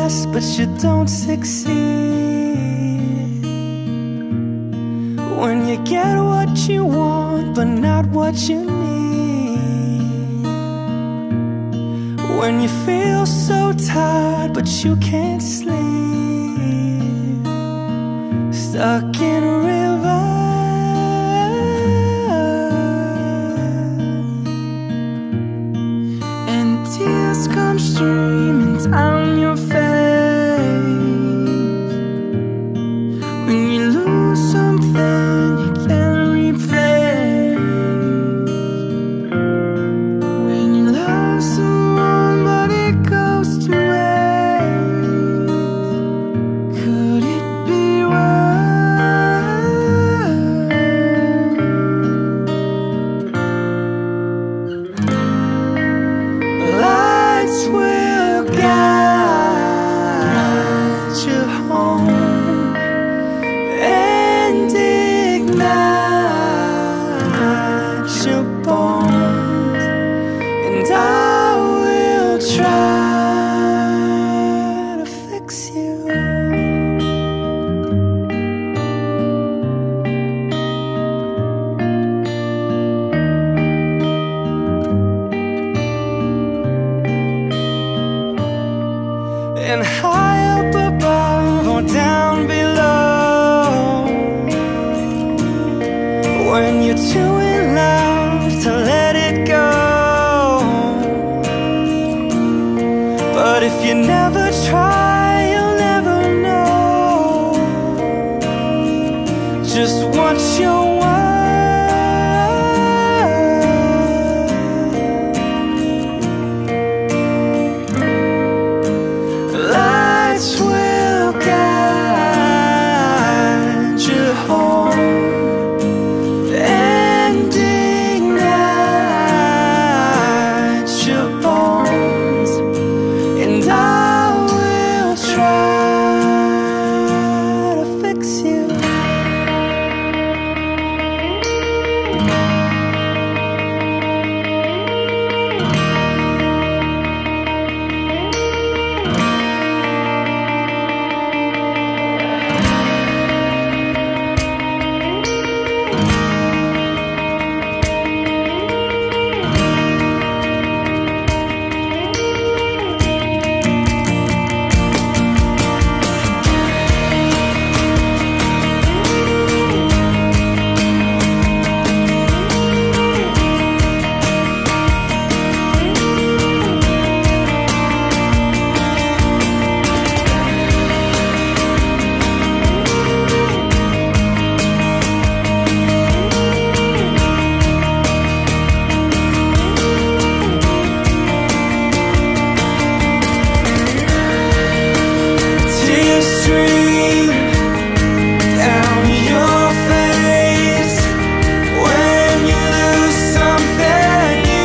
best, but you don't succeed. When you get what you want, but not what you need. When you feel so tired, but you can't sleep. Stuck in a river, and tears come streaming down your face. When you lose something you can't replace. When you love someone but it goes to waste. Could it be worse? Lights will guide you home and ignite your bones, and I will try to fix you. And high up above or down below, when you're too in love to let it go. But if you never try, you'll never know just what you're worth. Lights will guide you home and ignite your bones, and I will try to fix you.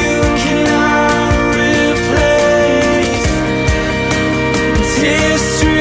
History